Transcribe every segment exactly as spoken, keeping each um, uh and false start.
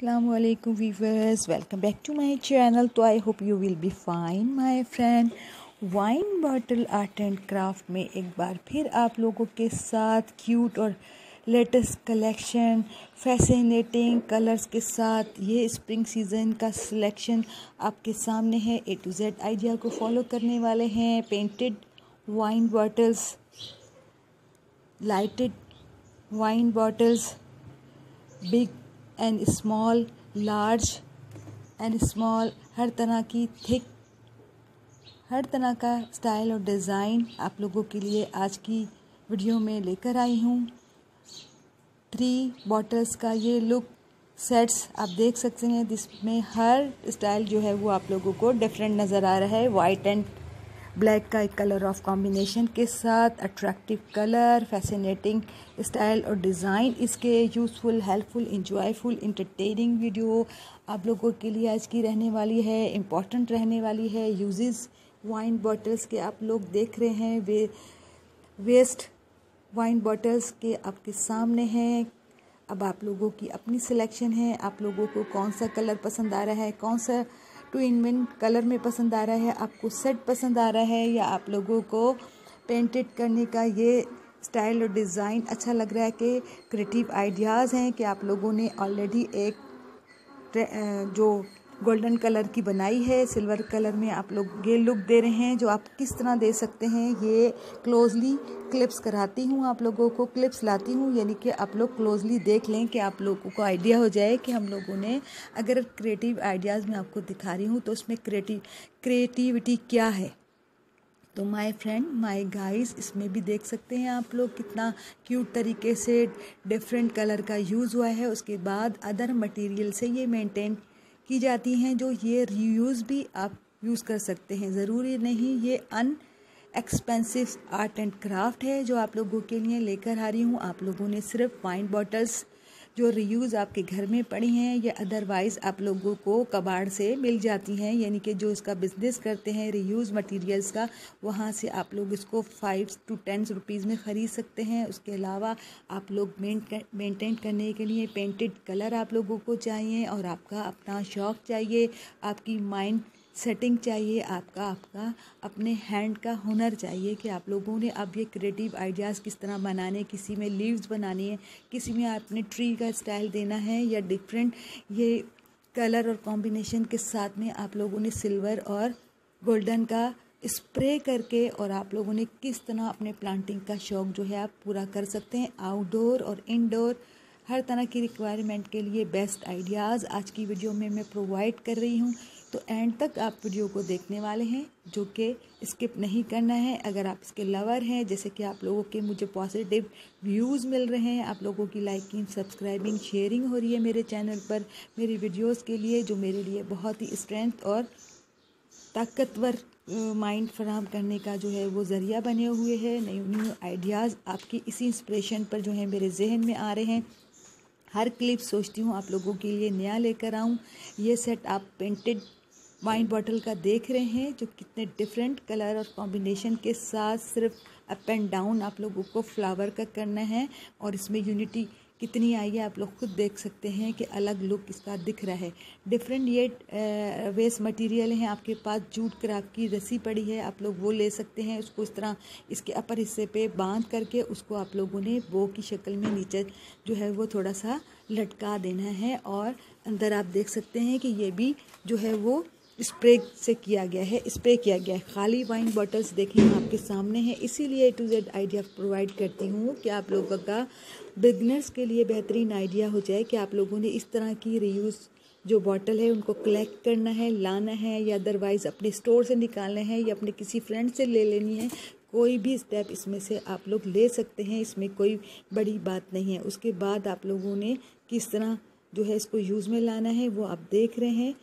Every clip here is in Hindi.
Assalamualaikum viewers, welcome back to my channel. तो I hope you will be fine my friend. Wine bottle art and craft में एक बार फिर आप लोगों के साथ क्यूट और लेटेस्ट कलेक्शन फैसिनेटिंग कलर्स के साथ ये स्प्रिंग सीजन का सिलेक्शन आपके सामने है। ए टू जेड आइडिया को फॉलो करने वाले हैं। Painted wine bottles, lighted wine bottles, big and small, large and small, हर तरह की थिक, हर तरह का स्टाइल और डिज़ाइन आप लोगों के लिए आज की वीडियो में लेकर आई हूँ। थ्री बॉटल्स का ये लुक सेट्स आप देख सकते हैं, जिसमें हर स्टाइल जो है वो आप लोगों को डिफरेंट नज़र आ रहा है। वाइट एंड ब्लैक का एक कलर ऑफ कॉम्बिनेशन के साथ अट्रैक्टिव कलर, फैसिनेटिंग स्टाइल और डिज़ाइन, इसके useful, helpful, enjoyful, entertaining video आप लोगों के लिए आज की रहने वाली है, इम्पॉर्टेंट रहने वाली है। यूजेस वाइन बॉटल्स के आप लोग देख रहे हैं, वे वेस्ट वाइन बॉटल्स के आपके सामने हैं। अब आप लोगों की अपनी सिलेक्शन है, आप लोगों को कौन सा कलर पसंद आ रहा है, कौन सा टू इन वन कलर में पसंद आ रहा है, आपको सेट पसंद आ रहा है, या आप लोगों को पेंटेड करने का ये स्टाइल और डिज़ाइन अच्छा लग रहा है कि क्रिएटिव आइडियाज़ हैं कि आप लोगों ने ऑलरेडी एक जो गोल्डन कलर की बनाई है, सिल्वर कलर में आप लोग ये लुक दे रहे हैं, जो आप किस तरह दे सकते हैं। ये क्लोजली क्लिप्स कराती हूँ, आप लोगों को क्लिप्स लाती हूँ, यानी कि आप लोग क्लोजली देख लें कि आप लोगों को आइडिया हो जाए कि हम लोगों ने, अगर क्रिएटिव आइडियाज़ मैं आपको दिखा रही हूँ तो उसमें क्रिएटिव क्रिएटिविटी क्या है। तो माय फ्रेंड, माय गाइस, इसमें भी देख सकते हैं आप लोग कितना क्यूट तरीके से डिफरेंट कलर का यूज़ हुआ है। उसके बाद अदर मटेरियल से ये मेंटेन की जाती हैं, जो ये रीयूज़ भी आप यूज़ कर सकते हैं। ज़रूरी नहीं ये inexpensive art and craft है जो आप लोगों के लिए लेकर आ रही हूँ। आप लोगों ने सिर्फ वाइन बॉटल्स जो रीयूज़ आपके घर में पड़ी हैं या अदरवाइज़ आप लोगों को कबाड़ से मिल जाती हैं, यानी कि जो इसका बिज़नेस करते हैं रीयूज़ मटेरियल्स का, वहाँ से आप लोग इसको फाइव टू टेन रुपीज़ में ख़रीद सकते हैं। उसके अलावा आप लोग मेंटेन करने के लिए पेंटेड कलर आप लोगों को चाहिए, और आपका अपना शौक़ चाहिए, आपकी माइंड सेटिंग चाहिए, आपका आपका अपने हैंड का हुनर चाहिए कि आप लोगों ने अब ये क्रिएटिव आइडियाज़ किस तरह बनाने, किसी में लीव्स बनानी है, किसी में आपने ट्री का स्टाइल देना है, या डिफरेंट ये कलर और कॉम्बिनेशन के साथ में आप लोगों ने सिल्वर और गोल्डन का स्प्रे करके, और आप लोगों ने किस तरह अपने प्लांटिंग का शौक़ जो है आप पूरा कर सकते हैं। आउटडोर और इनडोर हर तरह की रिक्वायरमेंट के लिए बेस्ट आइडियाज़ आज की वीडियो में मैं प्रोवाइड कर रही हूँ। तो एंड तक आप वीडियो को देखने वाले हैं, जो कि स्किप नहीं करना है। अगर आप इसके लवर हैं, जैसे कि आप लोगों के मुझे पॉजिटिव व्यूज़ मिल रहे हैं, आप लोगों की लाइकिंग, सब्सक्राइबिंग, शेयरिंग हो रही है मेरे चैनल पर मेरी वीडियोस के लिए, जो मेरे लिए बहुत ही स्ट्रेंथ और ताकतवर माइंड फराहम करने का जो है वो ज़रिया बने हुए हैं। नई न्यू आइडियाज़ आपकी इसी इंस्पिरेशन पर जो है मेरे जहन में आ रहे हैं। हर क्लिप सोचती हूँ आप लोगों के लिए नया लेकर आऊँ। ये सेट आप पेंटेड वाइन बॉटल का देख रहे हैं, जो कितने डिफरेंट कलर और कॉम्बिनेशन के साथ सिर्फ अप एंड डाउन आप लोगों को फ्लावर का करना है, और इसमें यूनिटी कितनी आई है आप लोग खुद देख सकते हैं कि अलग लुक इसका दिख रहा है। डिफरेंट ये वेस्ट मटेरियल हैं आपके पास, जूट क्राफ्ट की रस्सी पड़ी है, आप लोग वो ले सकते हैं। उसको इस तरह इसके अपर हिस्से पे बांध करके उसको आप लोगों ने बो की शक्ल में नीचे जो है वो थोड़ा सा लटका देना है, और अंदर आप देख सकते हैं कि ये भी जो है वो स्प्रे से किया गया है, स्प्रे किया गया है। खाली वाइन बॉटल्स देखें आपके सामने है, इसीलिए A to Z idea provide करती हूँ कि आप लोगों का बिगनर्स के लिए बेहतरीन आइडिया हो जाए कि आप लोगों ने इस तरह की रीयूज़ जो बॉटल है उनको कलेक्ट करना है, लाना है, या अदरवाइज़ अपने स्टोर से निकालना है, या अपने किसी फ्रेंड से ले लेनी है। कोई भी स्टेप इसमें से आप लोग ले सकते हैं, इसमें कोई बड़ी बात नहीं है। उसके बाद आप लोगों ने किस तरह जो है इसको यूज़ में लाना है वो आप देख रहे हैं।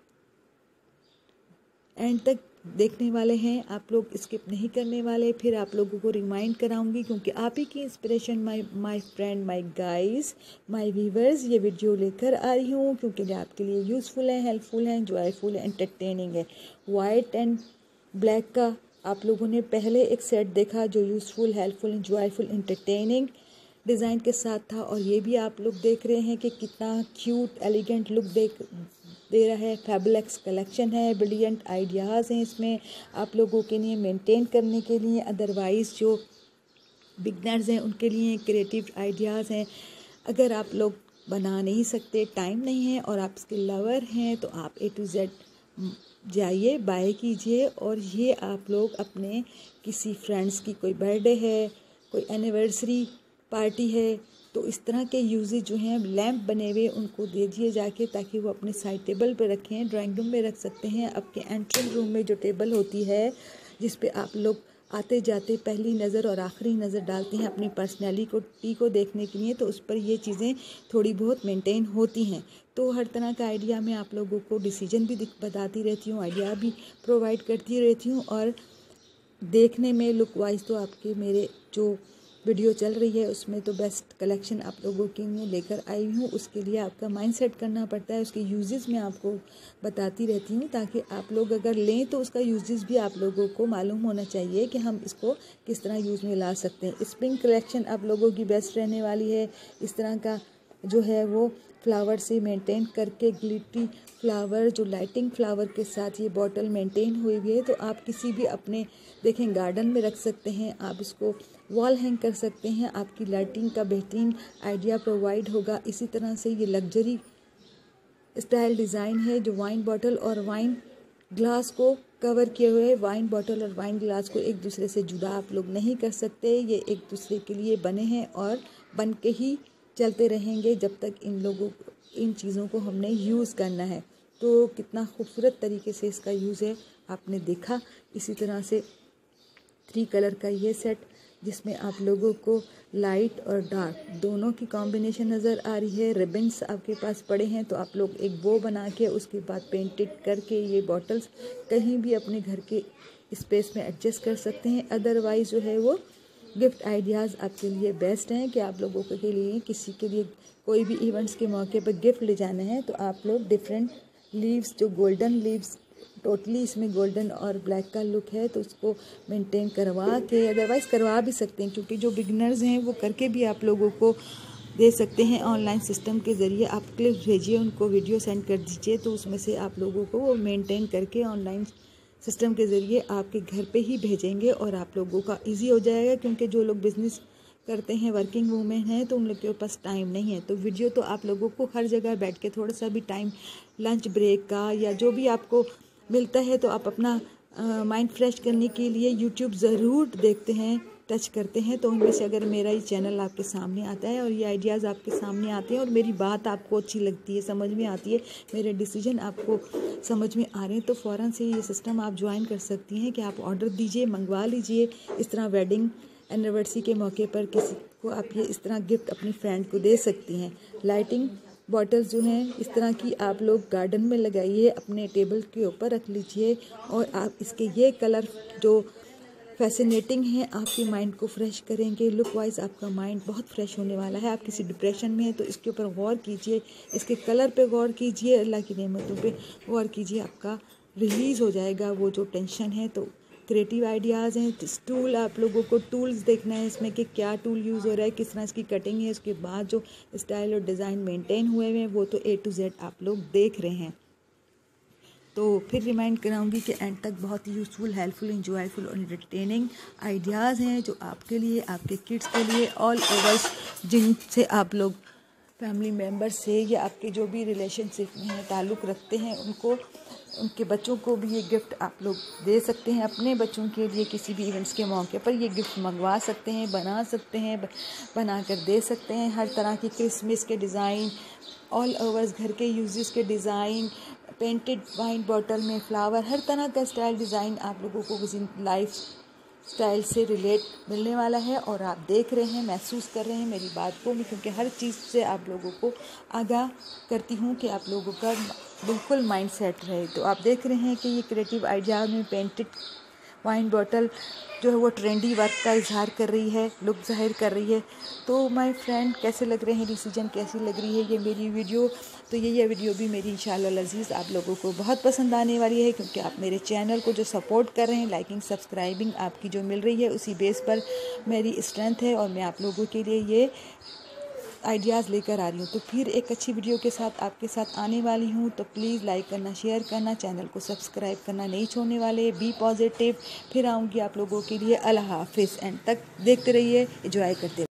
एंड तक देखने वाले हैं आप लोग, स्किप नहीं करने वाले। फिर आप लोगों को रिमाइंड कराऊंगी, क्योंकि आप ही की inspiration my my friend, my guys, my viewers, ये वीडियो लेकर आ रही हूँ क्योंकि ये आपके लिए यूज़फुल है, हेल्पफुल है, जॉयफुल है, एंटरटेनिंग है। वाइट एंड ब्लैक का आप लोगों ने पहले एक सेट देखा जो useful, helpful, joyful, entertaining design के साथ था। और ये भी आप लोग देख रहे हैं कि कितना क्यूट एलिगेंट लुक देख दे रहा है। फैबुलक्स कलेक्शन है, ब्रिलियंट आइडियाज़ हैं इसमें आप लोगों के लिए मेंटेन करने के लिए। अदरवाइज़ जो बिगनर्स हैं उनके लिए क्रिएटिव आइडियाज़ हैं। अगर आप लोग बना नहीं सकते, टाइम नहीं है और आप इसके लवर हैं, तो आप ए टू जेड जाइए, बाय कीजिए। और ये आप लोग अपने किसी फ्रेंड्स की कोई बर्थडे है, कोई एनिवर्सरी पार्टी है, तो इस तरह के यूजेज जो हैं लैंप बने हुए उनको दे दिए जाके, ताकि वो अपने साइड टेबल पे रखें। ड्राइंग रूम में रख सकते हैं। आपके एंट्रेंस रूम में जो टेबल होती है जिस पे आप लोग आते जाते पहली नज़र और आखिरी नज़र डालते हैं अपनी पर्सनैलिटी को देखने के लिए, तो उस पर ये चीज़ें थोड़ी बहुत मेंटेन होती हैं। तो हर तरह का आइडिया मैं आप लोगों को डिसीजन भी बताती रहती हूँ, आइडिया भी प्रोवाइड करती रहती हूँ। और देखने में लुक वाइज तो आपके मेरे जो वीडियो चल रही है उसमें तो बेस्ट कलेक्शन आप लोगों के लिए लेकर आई हूँ। उसके लिए आपका माइंड सेट करना पड़ता है, उसके यूजेस मैं आपको बताती रहती हूँ, ताकि आप लोग अगर लें तो उसका यूजेस भी आप लोगों को मालूम होना चाहिए कि हम इसको किस तरह यूज़ में ला सकते हैं। स्प्रिंग कलेक्शन आप लोगों की बेस्ट रहने वाली है। इस तरह का जो है वो फ्लावर से मेंटेन करके, ग्लिटरी फ्लावर जो लाइटिंग फ्लावर के साथ ये बॉटल मेंटेन हुई हुई है, तो आप किसी भी अपने देखें गार्डन में रख सकते हैं, आप इसको वॉल हैंग कर सकते हैं, आपकी लाइटिंग का बेहतरीन आइडिया प्रोवाइड होगा। इसी तरह से ये लग्जरी स्टाइल डिज़ाइन है जो वाइन बॉटल और वाइन ग्लास को कवर किए हुए। वाइन बॉटल और वाइन ग्लास को एक दूसरे से जुदा आप लोग नहीं कर सकते, ये एक दूसरे के लिए बने हैं और बन के ही चलते रहेंगे जब तक इन लोगों इन चीज़ों को हमने यूज़ करना है। तो कितना खूबसूरत तरीके से इसका यूज़ है आपने देखा। इसी तरह से थ्री कलर का ये सेट जिसमें आप लोगों को लाइट और डार्क दोनों की कॉम्बिनेशन नज़र आ रही है। रिबन्स आपके पास पड़े हैं तो आप लोग एक बो बना के उसके बाद पेंटेड करके ये बॉटल्स कहीं भी अपने घर के स्पेस में एडजस्ट कर सकते हैं। अदरवाइज़ जो है वो गिफ्ट आइडियाज़ आपके लिए बेस्ट हैं कि आप लोगों के लिए किसी के लिए कोई भी इवेंट्स के मौके पर गिफ्ट ले जाना है तो आप लोग डिफरेंट लीव्स जो गोल्डन लीव्स टोटली इसमें गोल्डन और ब्लैक का लुक है तो उसको मेंटेन करवा के, अदरवाइज़ करवा भी सकते हैं क्योंकि जो बिगनर्स हैं वो करके भी आप लोगों को दे सकते हैं। ऑनलाइन सिस्टम के ज़रिए आप क्लिप भेजिए, उनको वीडियो सेंड कर दीजिए तो उसमें से आप लोगों को वो मेंटेन करके ऑनलाइन सिस्टम के ज़रिए आपके घर पे ही भेजेंगे और आप लोगों का इजी हो जाएगा। क्योंकि जो लोग बिज़नेस करते हैं, वर्किंग वूमेन हैं, तो उन लोग के पास टाइम नहीं है। तो वीडियो तो आप लोगों को हर जगह बैठ के थोड़ा सा भी टाइम लंच ब्रेक का या जो भी आपको मिलता है तो आप अपना माइंड फ्रेश करने के लिए यूट्यूब ज़रूर देखते हैं, टच करते हैं। तो उनमें से अगर मेरा ये चैनल आपके सामने आता है और ये आइडियाज़ आपके सामने आते हैं और मेरी बात आपको अच्छी लगती है, समझ में आती है, मेरे डिसीजन आपको समझ में आ रहे हैं, तो फ़ौरन से ये सिस्टम आप ज्वाइन कर सकती हैं कि आप ऑर्डर दीजिए, मंगवा लीजिए। इस तरह वेडिंग एनिवर्सरी के मौके पर किसी को आप ये इस तरह गिफ्ट अपनी फ्रेंड को दे सकती हैं। लाइटिंग बॉटल्स जो हैं इस तरह की आप लोग गार्डन में लगाइए, अपने टेबल के ऊपर रख लीजिए और आप इसके ये कलर जो फैसिनेटिंग है आपके माइंड को फ्रेश करेंगे। लुक वाइज आपका माइंड बहुत फ्रेश होने वाला है। आप किसी डिप्रेशन में हैं तो इसके ऊपर गौर कीजिए, इसके कलर पे गौर कीजिए, अल्लाह की नेमतों पे गौर कीजिए, आपका रिलीज़ हो जाएगा वो जो टेंशन है। तो क्रिएटिव आइडियाज़ हैं। टूल आप लोगों को टूल्स देखना है इसमें कि क्या टूल यूज़ हो रहा है, किस तरह इसकी कटिंग है, उसके बाद जो स्टाइल और डिज़ाइन मेंटेन हुए हैं वो तो ए टू जेड आप लोग देख रहे हैं। तो फिर रिमाइंड कराऊंगी कि एंड तक बहुत ही यूज़फुल, हेल्पफुल, इंजॉयफुल और एंटरटेनिंग आइडियाज़ हैं जो आपके लिए, आपके किड्स के लिए, ऑल ओवर्स जिनसे आप लोग फैमिली मेम्बर से या आपके जो भी रिलेशनशिप में ताल्लुक़ रखते हैं उनको, उनके बच्चों को भी ये गिफ्ट आप लोग दे सकते हैं। अपने बच्चों के लिए किसी भी इवेंट्स के मौके पर ये गिफ्ट मंगवा सकते हैं, बना सकते हैं, बना कर दे सकते हैं। हर तरह की क्रिसमस के डिज़ाइन, ऑल ओवर्स घर के यूजेस के डिज़ाइन, पेंटेड वाइन बॉटल में फ्लावर, हर तरह का स्टाइल डिज़ाइन आप लोगों को विजिन लाइफ स्टाइल से रिलेट मिलने वाला है। और आप देख रहे हैं, महसूस कर रहे हैं मेरी बात को, क्योंकि हर चीज़ से आप लोगों को आगाह करती हूँ कि आप लोगों का बिल्कुल माइंड सेट रहे। तो आप देख रहे हैं कि ये क्रिएटिव आइडिया में पेंटेड वाइन बॉटल जो है वो ट्रेंडी वर्क का इजहार कर रही है, लुक ज़ाहिर कर रही है। तो माय फ्रेंड, कैसे लग रहे हैं डिसीजन, कैसी लग रही है ये मेरी वीडियो। तो ये ये वीडियो भी मेरी इंशाल्लाह अज़ीज़ आप लोगों को बहुत पसंद आने वाली है, क्योंकि आप मेरे चैनल को जो सपोर्ट कर रहे हैं, लाइकिंग सब्सक्राइबिंग आपकी जो मिल रही है, उसी बेस पर मेरी स्ट्रेंथ है और मैं आप लोगों के लिए ये आइडियाज़ लेकर आ रही हूँ। तो फिर एक अच्छी वीडियो के साथ आपके साथ आने वाली हूँ। तो प्लीज़ लाइक करना, शेयर करना, चैनल को सब्सक्राइब करना नहीं छोड़ने वाले। Be positive. फिर आऊँगी आप लोगों के लिए। अल्लाह हाफिज़। एंड तक देखते रहिए, एंजॉय करते रहिए।